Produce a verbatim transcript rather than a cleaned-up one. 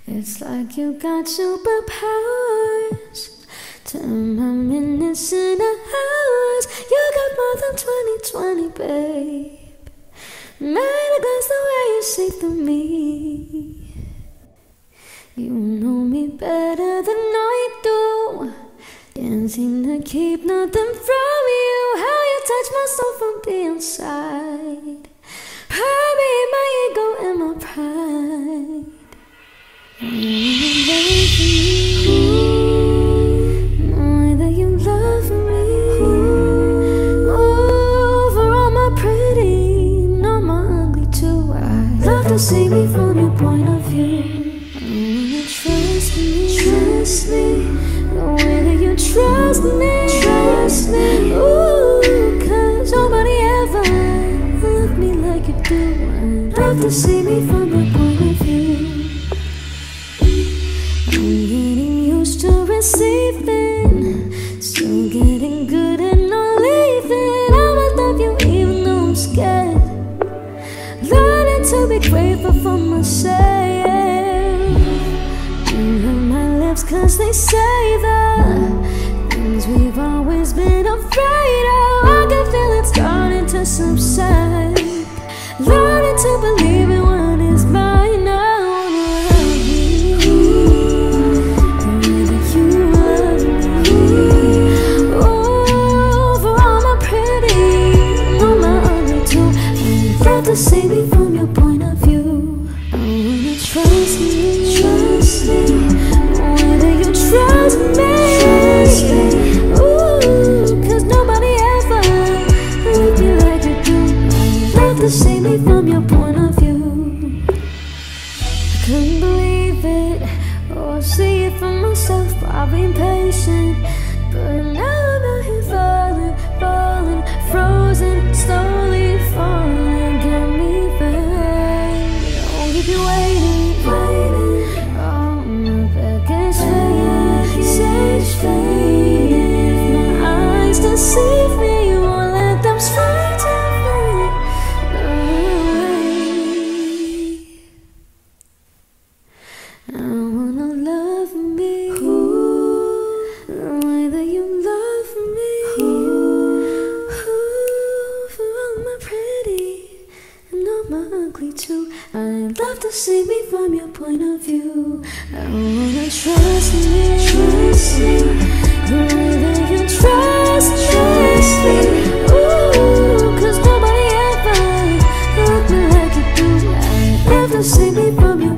It's like you got superpowers. Turn my minutes into hours. You got more than twenty twenty, babe. Made a glass the way you see through me. You know me better than I do. Can't seem to keep nothing from you. How you touch my soul from the inside. Baby, my ego and my pride. Know that you love me. Oh, for all my pretty, not my ugly too. I love to see me from your point of view. Trust me, trust me, the way that you trust me, trust me. Ooh, cause nobody ever loved me like you do. I love to see me from your point of view. I'm getting used to receiving, still getting good at not leaving. I'ma love you even though I'm scared. Learning to be grateful for myself. Cause they say the things we've always been afraid of, I can feel it starting to subside. Learning to believe in what is mine. I wanna love you the way that you love me. Oh, for all my pretty, all my ugly too. I'd love to see me from your point of view. I wanna trust me, trust me. Trust me, trust me. Ooh, cause nobody ever loved me like you do. Love to see me from your point of view. I couldn't believe it, or see it for myself, probably impatient. But now I'm out here falling, falling, frozen, slowly falling. Get me back, don't keep you waiting, waiting. Oh, my back is fading, sage fading. If my eyes deceive me, you won't let them stray to me. I wanna love me, ooh, the way that you love me. Ooh, for all my pretty and all my ugly too. I'd love to see me from your point of view. I wanna trust me, trust me, the way that you trust, trust me. Ooh, cause nobody ever loved me like you do. I'd love to see me from your